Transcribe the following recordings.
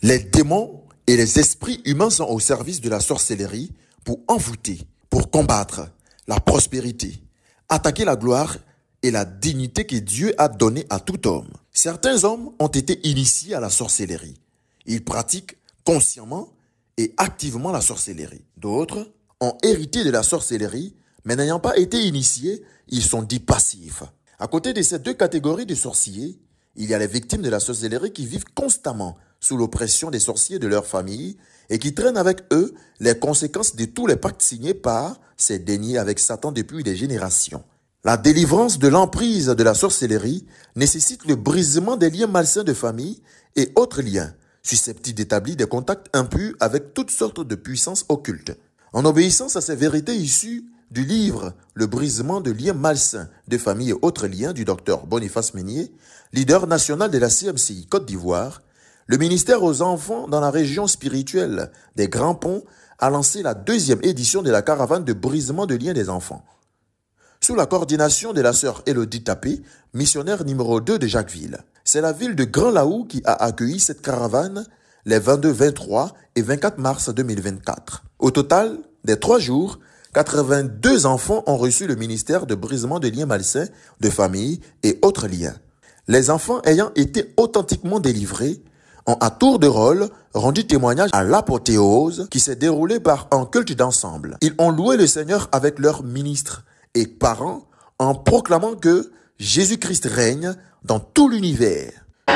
Les démons et les esprits humains sont au service de la sorcellerie pour envoûter, pour combattre la prospérité, attaquer la gloire et la dignité que Dieu a donnée à tout homme. Certains hommes ont été initiés à la sorcellerie. Ils pratiquent consciemment et activement la sorcellerie. D'autres ont hérité de la sorcellerie, mais n'ayant pas été initiés, ils sont dits passifs. À côté de ces deux catégories de sorciers, il y a les victimes de la sorcellerie qui vivent constamment sous l'oppression des sorciers de leur famille et qui traînent avec eux les conséquences de tous les pactes signés par ces derniers avec Satan depuis des générations. La délivrance de l'emprise de la sorcellerie nécessite le brisement des liens malsains de famille et autres liens, susceptibles d'établir des contacts impurs avec toutes sortes de puissances occultes. En obéissance à ces vérités issues du livre « Le brisement de liens malsains de famille et autres liens » du docteur Boniface Meunier, leader national de la CMCI Côte d'Ivoire, le ministère aux enfants dans la région spirituelle des Grands Ponts a lancé la 2e édition de la caravane de brisement de liens des enfants. Sous la coordination de la sœur Élodie Tapé, missionnaire numéro 2 de Jacquesville. C'est la ville de Grand-Laou qui a accueilli cette caravane les 22, 23 et 24 mars 2024. Au total, des 3 jours, 82 enfants ont reçu le ministère de brisement de liens malsains de famille et autres liens. Les enfants ayant été authentiquement délivrés ont à tour de rôle rendu témoignage à l'apothéose qui s'est déroulée par un culte d'ensemble. Ils ont loué le Seigneur avec leurs ministres et parents en proclamant que Jésus-Christ règne dans tout l'univers.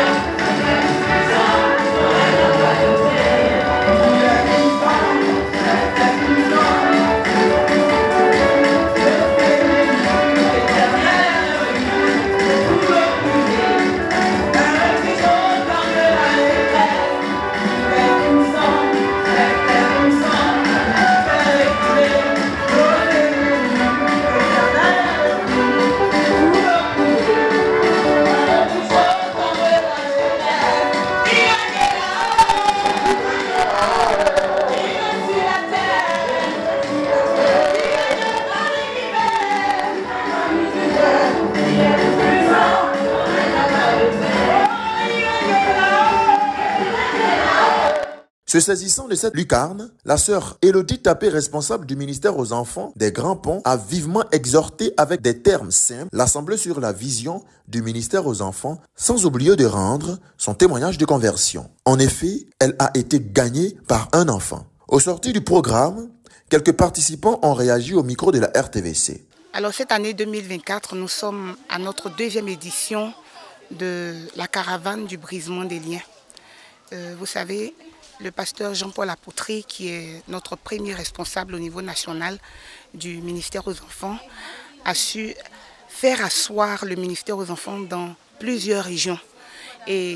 Se saisissant de cette lucarne, la sœur Élodie Tapé, responsable du ministère aux enfants des Grands Ponts, a vivement exhorté avec des termes simples l'Assemblée sur la vision du ministère aux enfants, sans oublier de rendre son témoignage de conversion. En effet, elle a été gagnée par un enfant. Au sortir du programme, quelques participants ont réagi au micro de la RTVC. Alors cette année 2024, nous sommes à notre 2e édition de la caravane du brisement des liens. Vous savez, le pasteur Jean-Paul Apotry, qui est notre premier responsable au niveau national du ministère aux enfants, a su faire asseoir le ministère aux enfants dans plusieurs régions. Et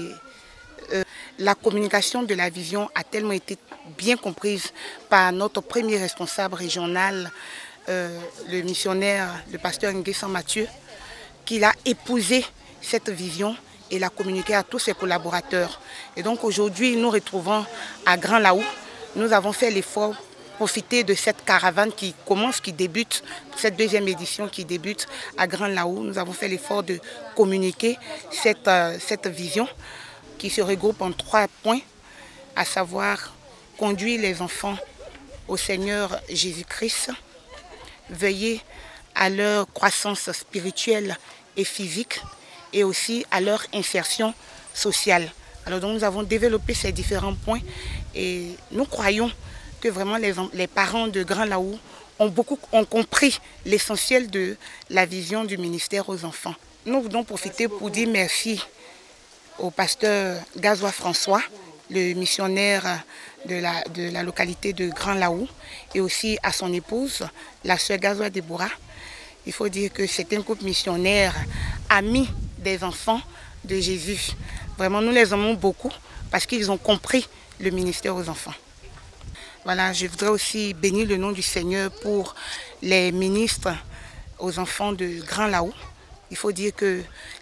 la communication de la vision a tellement été bien comprise par notre premier responsable régional, le missionnaire, le pasteur Nguessan Mathieu, qu'il a épousé cette vision et l'a communiqué à tous ses collaborateurs. Et donc aujourd'hui, nous retrouvons à Grand-Laou. Nous avons fait l'effort, profiter de cette caravane qui commence, qui débute, cette 2e édition qui débute à Grand-Laou. Nous avons fait l'effort de communiquer cette vision qui se regroupe en 3 points, à savoir conduire les enfants au Seigneur Jésus-Christ, veiller à leur croissance spirituelle et physique, et aussi à leur insertion sociale. Alors donc nous avons développé ces différents points et nous croyons que vraiment les parents de Grand-Laou ont compris l'essentiel de la vision du ministère aux enfants. Nous voulons profiter pour dire merci au pasteur Gazois François, le missionnaire de la localité de Grand-Laou, et aussi à son épouse, la sœur Gazois Déborah. Il faut dire que c'est un couple missionnaire ami des enfants de Jésus. Vraiment, nous les aimons beaucoup parce qu'ils ont compris le ministère aux enfants. Voilà, je voudrais aussi bénir le nom du Seigneur pour les ministres aux enfants de Grand-Laou. Il faut dire que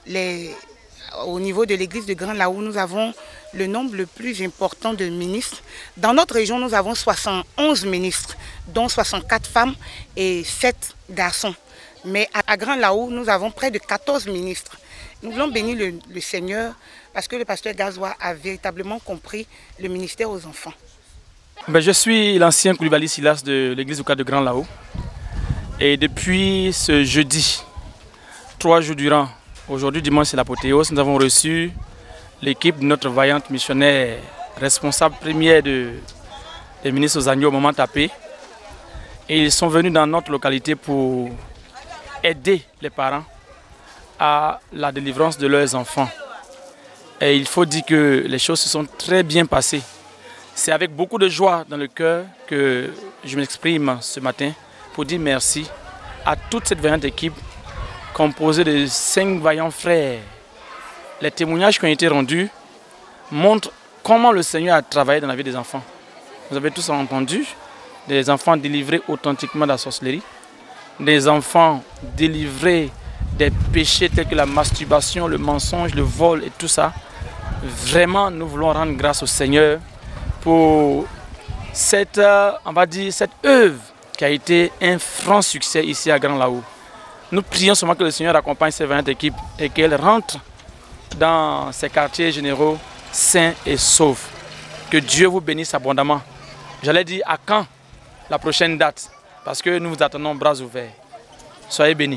au niveau de l'église de Grand-Laou, nous avons le nombre le plus important de ministres. Dans notre région, nous avons 71 ministres, dont 64 femmes et 7 garçons. Mais à Grand Laou, nous avons près de 14 ministres. Nous voulons bénir le Seigneur parce que le pasteur Gazoua a véritablement compris le ministère aux enfants. Je suis l'ancien Koulibaly Silas de l'église du cadre de Grand Laou. Et depuis ce jeudi, 3 jours durant, aujourd'hui dimanche c'est l'apothéose, nous avons reçu l'équipe de notre vaillante missionnaire responsable première des ministres aux agneaux, Maman Tapé. Et ils sont venus dans notre localité pour aider les parents à la délivrance de leurs enfants. Et il faut dire que les choses se sont très bien passées. C'est avec beaucoup de joie dans le cœur que je m'exprime ce matin pour dire merci à toute cette vaillante équipe composée de 5 vaillants frères. Les témoignages qui ont été rendus montrent comment le Seigneur a travaillé dans la vie des enfants. Vous avez tous entendu, des enfants délivrés authentiquement de la sorcellerie, des enfants délivrés des péchés tels que la masturbation, le mensonge, le vol et tout ça. Vraiment, nous voulons rendre grâce au Seigneur pour cette, on va dire, cette œuvre qui a été un franc succès ici à Grand Laou. Nous prions seulement que le Seigneur accompagne ces 20 équipes et qu'elles rentrent dans ces quartiers généraux sains et saufs. Que Dieu vous bénisse abondamment. J'allais dire à quand la prochaine date, parce que nous vous attendons bras ouverts. Soyez bénis.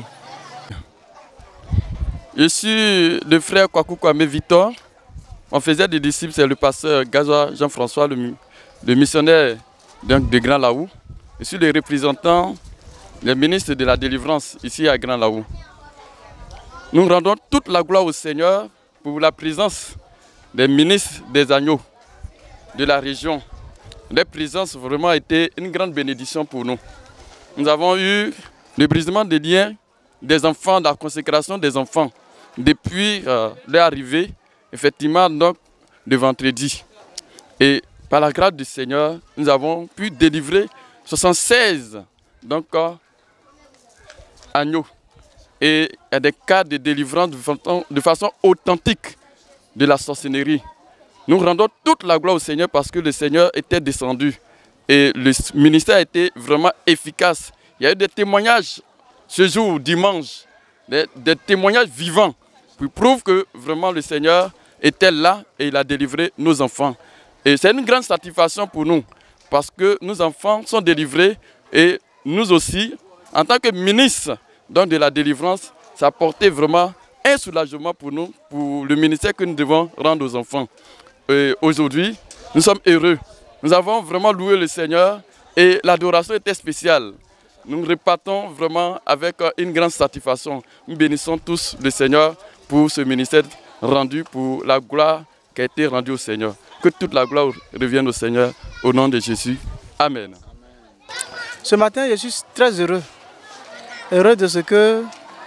Je suis le frère Kwaku Kwame Victor. On faisait des disciples, c'est le pasteur Gazoua Jean-François, le missionnaire de Grand Laou. Je suis le représentant des ministres de la délivrance ici à Grand Laou. Nous rendons toute la gloire au Seigneur pour la présence des ministres des agneaux de la région. Leur présence vraiment a été une grande bénédiction pour nous. Nous avons eu le brisement des liens des enfants, la consécration des enfants depuis leur arrivée, effectivement, donc, le vendredi. Et par la grâce du Seigneur, nous avons pu délivrer 76 donc, agneaux. Et il y a des cas de délivrance de façon authentique de la sorcellerie. Nous rendons toute la gloire au Seigneur parce que le Seigneur était descendu. Et le ministère a été vraiment efficace. Il y a eu des témoignages ce jour, dimanche, des témoignages vivants qui prouvent que vraiment le Seigneur était là et il a délivré nos enfants. Et c'est une grande satisfaction pour nous parce que nos enfants sont délivrés et nous aussi, en tant que ministres de la délivrance, ça a apporté vraiment un soulagement pour nous, pour le ministère que nous devons rendre aux enfants. Aujourd'hui, nous sommes heureux. Nous avons vraiment loué le Seigneur et l'adoration était spéciale. Nous repartons vraiment avec une grande satisfaction. Nous bénissons tous le Seigneur pour ce ministère rendu, pour la gloire qui a été rendue au Seigneur. Que toute la gloire revienne au Seigneur au nom de Jésus. Amen. Ce matin, je suis très heureux. Heureux de ce que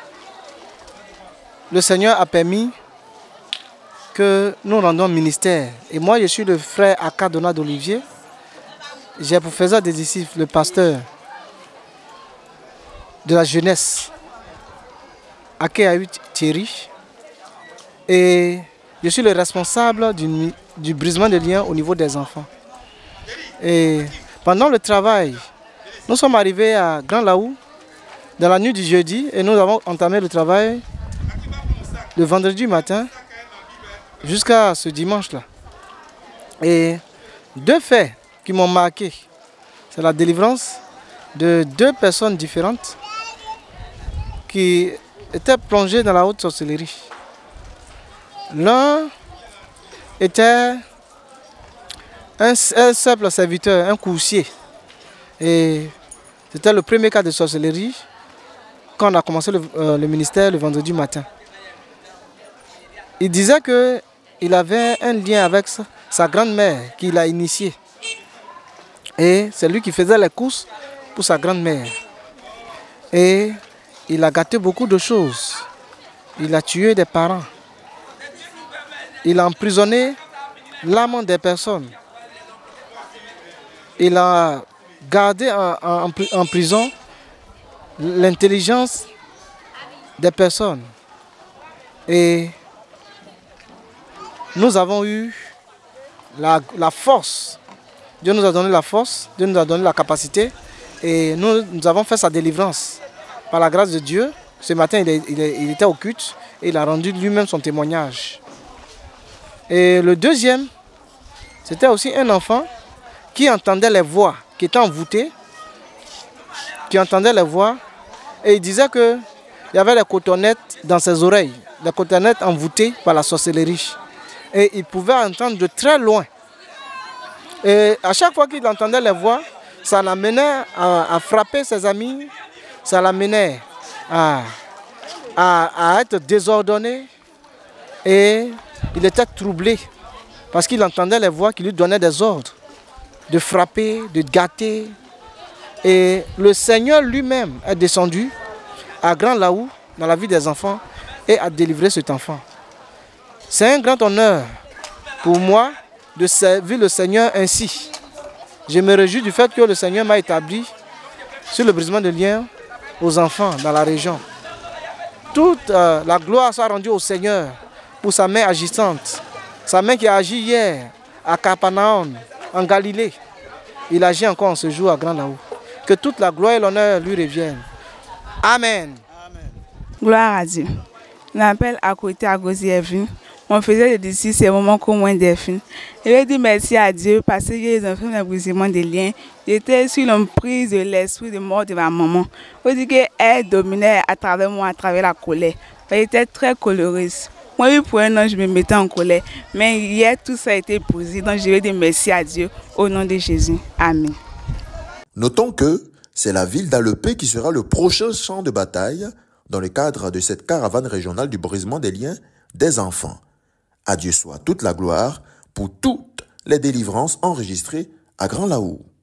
le Seigneur a permis que nous rendons ministère. Et moi, je suis le frère Aka Donald Olivier. J'ai pour faiseur des disciples le pasteur de la jeunesse, Akeahu Thierry. Et je suis le responsable du brisement des liens au niveau des enfants. Et pendant le travail, nous sommes arrivés à Grand Laou dans la nuit du jeudi et nous avons entamé le travail le vendredi matin jusqu'à ce dimanche-là. Et 2 faits qui m'ont marqué, c'est la délivrance de 2 personnes différentes qui étaient plongées dans la haute sorcellerie. L'un était un simple serviteur, un coursier. Et c'était le premier cas de sorcellerie quand on a commencé le ministère le vendredi matin. Il disait qu'il avait un lien avec sa grand-mère qu'il a initiée. Et c'est lui qui faisait les courses pour sa grand-mère. Et il a gâté beaucoup de choses. Il a tué des parents. Il a emprisonné l'âme des personnes. Il a gardé en prison l'intelligence des personnes. Et nous avons eu la force. Dieu nous a donné la force, Dieu nous a donné la capacité et nous avons fait sa délivrance. par la grâce de Dieu, ce matin, il était au culte et il a rendu lui-même son témoignage. Et le deuxième, c'était aussi un enfant qui entendait les voix, qui était envoûté, qui entendait les voix, et il disait qu'il y avait les cotonnettes dans ses oreilles, les cotonnettes envoûtées par la sorcellerie. Et il pouvait entendre de très loin. Et à chaque fois qu'il entendait les voix, ça l'amenait à frapper ses amis, ça l'amenait à être désordonné, et il était troublé parce qu'il entendait les voix qui lui donnaient des ordres de frapper, de gâter. Et le Seigneur lui-même est descendu à Grand Laou dans la vie des enfants et a délivré cet enfant. C'est un grand honneur pour moi de servir le Seigneur ainsi. Je me réjouis du fait que le Seigneur m'a établi sur le brisement de liens aux enfants dans la région. Toute la gloire soit rendue au Seigneur pour sa main agissante. Sa main qui a agi hier à Capernaum, en Galilée. Il agit encore en ce jour à Grand Laou. Que toute la gloire et l'honneur lui reviennent. Amen. Gloire à Dieu. Je m'appelle Akoté Agosi Evin. On faisait d'ici ces moments comme moins définis. Je vais dire merci à Dieu parce que les enfants ont brisement des liens. J'étais sur l'emprise de l'esprit de mort de ma maman. On dit qu'elle dominait à travers moi, à travers la colère. Elle était très coloriste. Moi, oui, pour un an, je me mettais en colère. Mais hier, tout ça a été posé. Donc, je vais dire merci à Dieu au nom de Jésus. Amen. Notons que c'est la ville d'Alepé qui sera le prochain champ de bataille dans le cadre de cette caravane régionale du brisement des liens des enfants. À Dieu soit toute la gloire pour toutes les délivrances enregistrées à Grand Laou.